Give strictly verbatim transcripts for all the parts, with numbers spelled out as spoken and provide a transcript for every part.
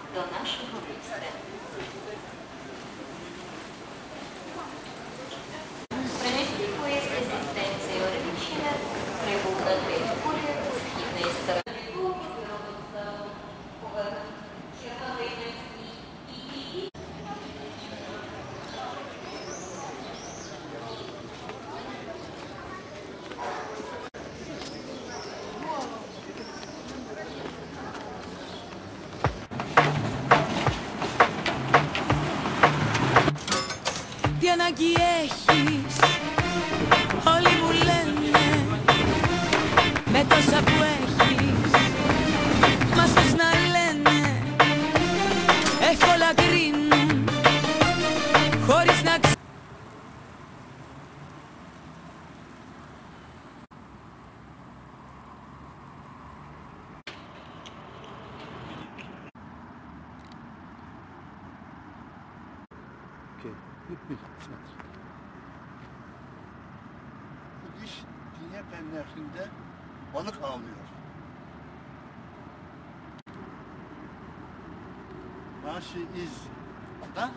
до нашого міста. Приміський поїзд зі станції Оревичина прибув на територію східної сторони. Τι ανάγκη έχεις, όλοι μου λένε, με τόσα που έχεις, μας θες να λένε, εύκολα κρίνουν, χωρίς να ξέρουν. Bu iş Diyarbakır Nehri'nde balık avlıyor. Başı iz da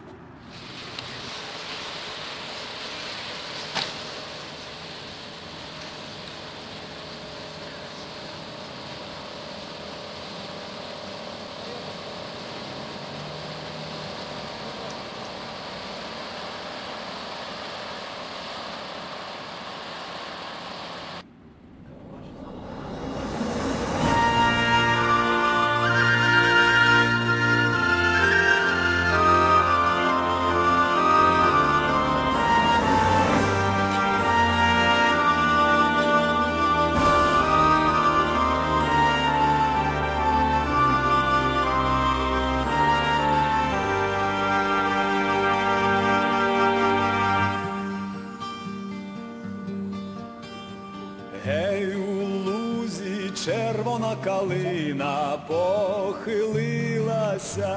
Гей, у лузі червона калина похилилася,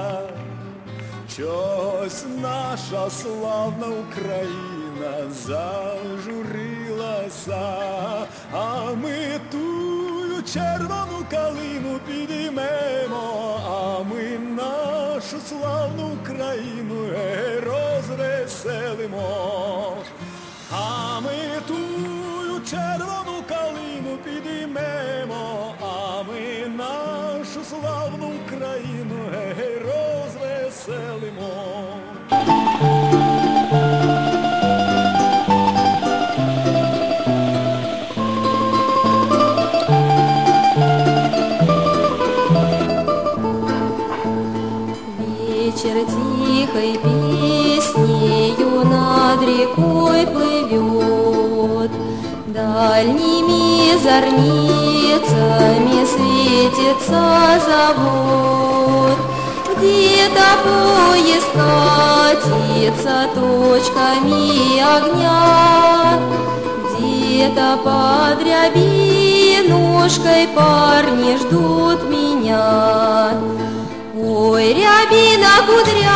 чогось наша славна Україна зажурилася, а ми тую червону калину підіймемо, а ми нашу славну Україну гей, розвеселимо, а ми тую червону калину підіймемо, а ми нашу славну Україну гей, розвеселимо. Вечер тихой песнею над рекой плывет, дальними зорницами светится завод. Где-то поезд катится точками огня, где-то под рябинушкой парни ждут меня. Ой, рябина кудря.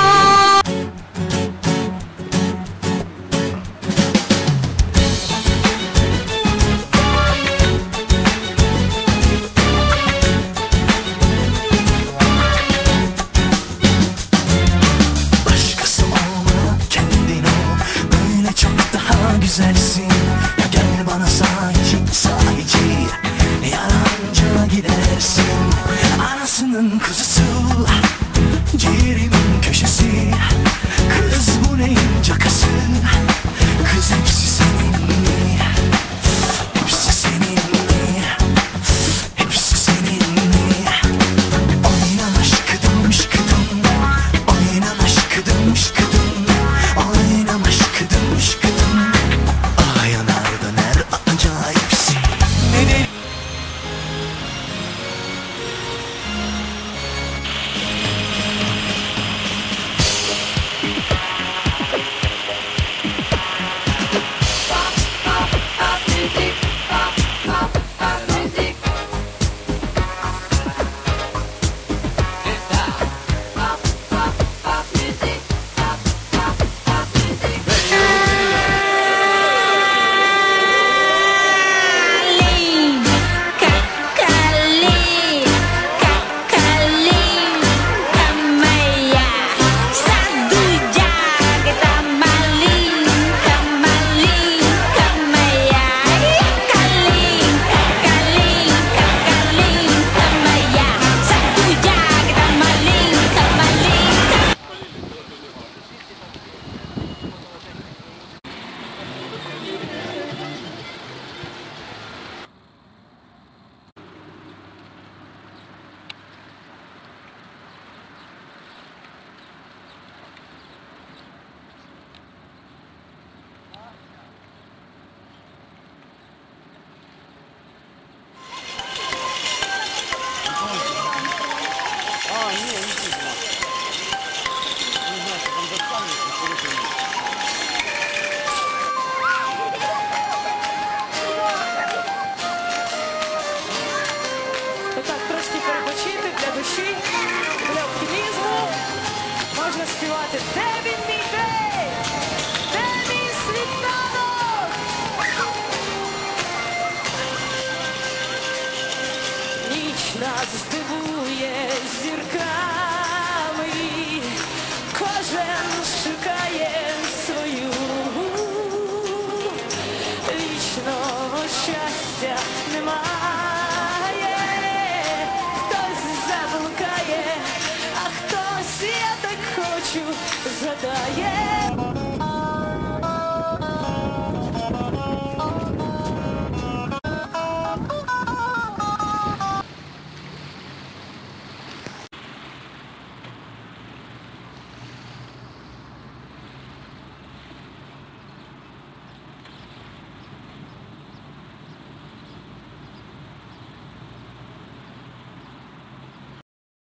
Güzelsin ya, gel bana sahici sahici, yalancı gidersin. Anasının kuzusu, ciğerimin köşesi, kız bu neyin cakası, kız hepsi senin mi, hepsi senin mi, hepsi senin mi? Oyna aşkıdım şıkıdım, oyna aşkıdım şıkıdım, oyna aşkıdım şıkıdım. здивує зірками, кожен шукає свою, вічного щастя немає, хтось заблукає, а хтось, я так хочу,